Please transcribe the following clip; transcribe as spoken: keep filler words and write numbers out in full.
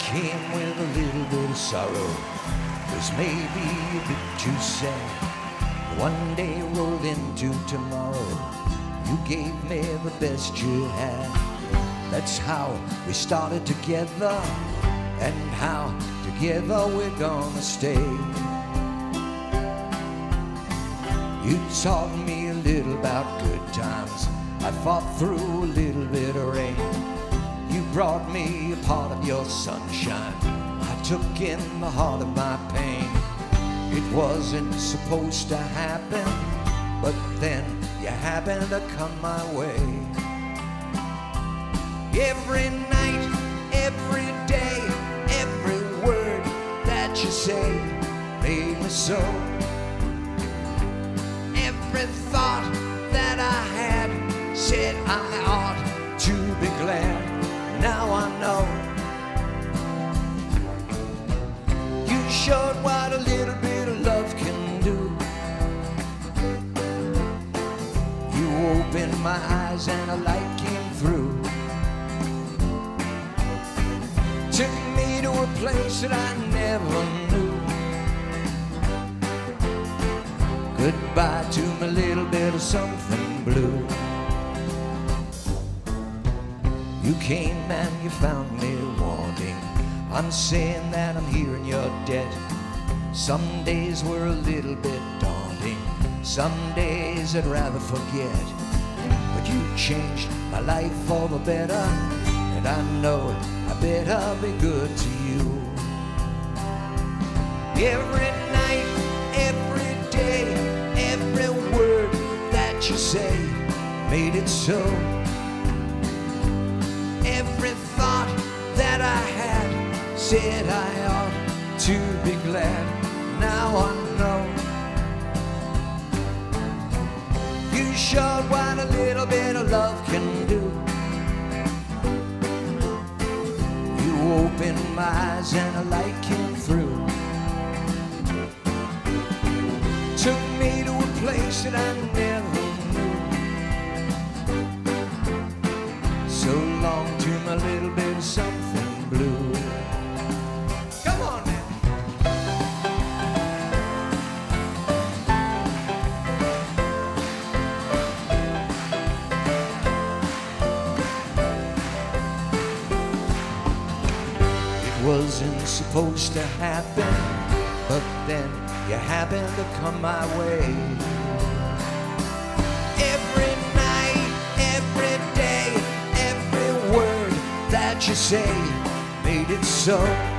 came with a little bit of sorrow. This may be a bit too sad. One day rolled into tomorrow. You gave me the best you had. That's how we started together, and how together we're gonna stay. You taught me a little about good times. I fought through a little bit of rain. You brought me a part of your sunshine. I took in the heart of my pain. It wasn't supposed to happen, but then you happened to come my way. Every night, every day, every word that you say made me so. Every thought that I had said I ought to be glad. Now I know you showed what a little bit of love can do. You opened my eyes and a light came through. Took me to a place that I never knew. Goodbye to my little bit of something blue. You came and you found me wanting. I'm saying that I'm here in your debt. Some days were a little bit daunting. Some days I'd rather forget. But you changed my life for the better, and I know I better be good to you. Every night, every day, every word that you say made it so. Every thought that I had said I ought to be glad. Now I know you showed what a little bit of love can do. You opened my eyes and a light came through. Took me to a place that I never knew. So long to my little bit of something blue. Come on now. It wasn't supposed to happen, but then you happened to come my way. Every night, every day, every word that you say made it so.